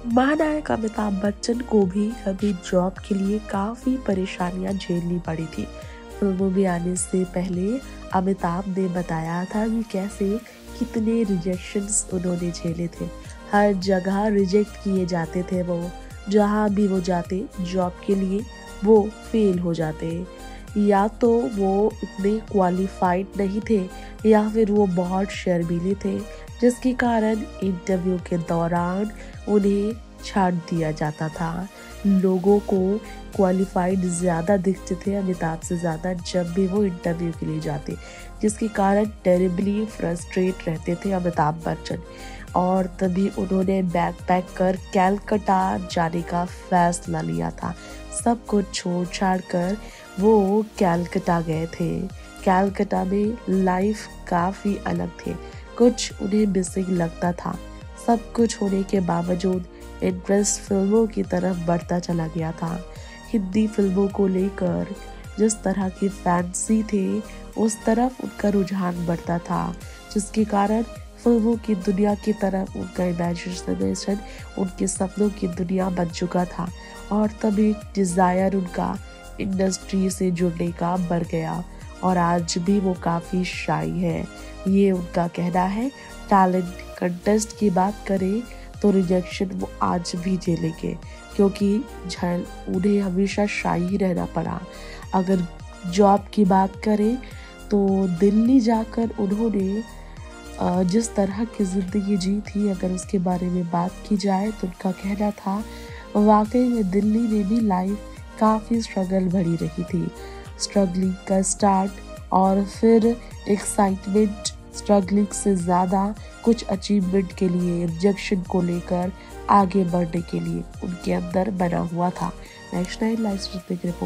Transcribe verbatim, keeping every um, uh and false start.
महानायक अमिताभ बच्चन को भी कभी जॉब के लिए काफ़ी परेशानियां झेलनी पड़ी थी। फिल्मों में आने से पहले अमिताभ ने बताया था कि कैसे कितने रिजेक्शंस उन्होंने झेले थे। हर जगह रिजेक्ट किए जाते थे वो, जहां भी वो जाते जॉब के लिए वो फेल हो जाते। या तो वो इतने क्वालिफाइड नहीं थे या फिर वो बहुत शर्मीले थे, जिसके कारण इंटरव्यू के दौरान उन्हें छांट दिया जाता था। लोगों को क्वालिफाइड ज़्यादा दिखते थे अमिताभ से ज़्यादा जब भी वो इंटरव्यू के लिए जाते, जिसके कारण टेरिबली फ्रस्ट्रेट रहते थे अमिताभ बच्चन। और तभी उन्होंने बैग पैक कर कैलकटा जाने का फैसला लिया था। सब कुछ छोड़ छाड़ कर वो कैलकटा गए थे। कैलकटा में लाइफ काफ़ी अलग थे, कुछ उन्हें मिसिंग लगता था। सब कुछ होने के बावजूद इंटरेस्ट फिल्मों की तरफ बढ़ता चला गया था। हिंदी फिल्मों को लेकर जिस तरह की फैंसी थे, उस तरफ उनका रुझान बढ़ता था, जिसके कारण फिल्मों की दुनिया की तरफ उनका इमेजिनेशन, उनके सपनों की दुनिया बन चुका था। और तभी डिज़ायर उनका इंडस्ट्री से जुड़ने का बढ़ गया और आज भी वो काफ़ी शाई है, ये उनका कहना है। टैलेंट कंटेस्ट की बात करें तो रिजेक्शन वो आज भी झेलेंगे, क्योंकि झल उन्हें हमेशा शाई ही रहना पड़ा। अगर जॉब की बात करें तो दिल्ली जाकर उन्होंने जिस तरह की ज़िंदगी जी थी, अगर उसके बारे में बात की जाए तो उनका कहना था वाकई में दिल्ली में भी लाइफ काफ़ी स्ट्रगल भरी रही थी। स्ट्रगलिंग का स्टार्ट और फिर एक्साइटमेंट, स्ट्रगलिंग से ज़्यादा कुछ अचीवमेंट के लिए, रिजेक्शन को लेकर आगे बढ़ने के लिए उनके अंदर बना हुआ था। Next nine life report.